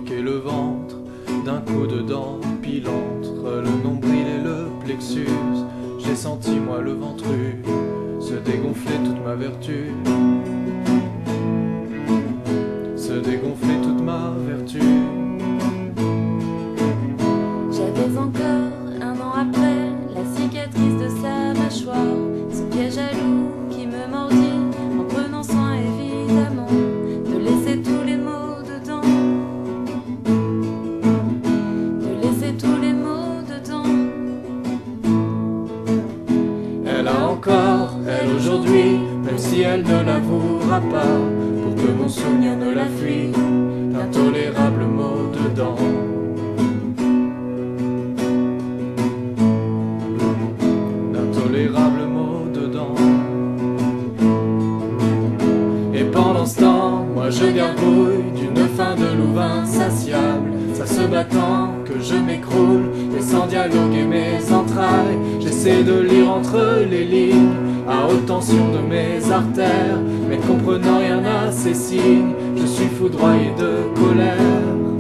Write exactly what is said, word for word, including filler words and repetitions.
provoquer le ventre d'un coup de dent, pile entre le nombril et le plexus. J'ai senti moi le ventru se dégonfler toute ma vertu, se dégonfler toute ma vertu. J'avais encore un an après la cicatrice de sa mâchoire, ce piège à loup qui me mordit en prenant soin évidemment de laisser tous les mots dedans, de laisser tous les mots dedans. Elle a encore, elle aujourd'hui, même si elle ne l'avouera pas, pour que mon souvenir ne la fuit, d'intolérables mots dedans. D'intolérables mots dedans. Et pendant ce temps, moi je gargouille d'une faim de loup insatiable, ça se battant que je m'écroule, et sans dialoguer mes entrailles, j'essaie de lire entre les lignes, à haute tension de mes artères, mais comprenant rien à ces signes, je suis foudroyé de colère.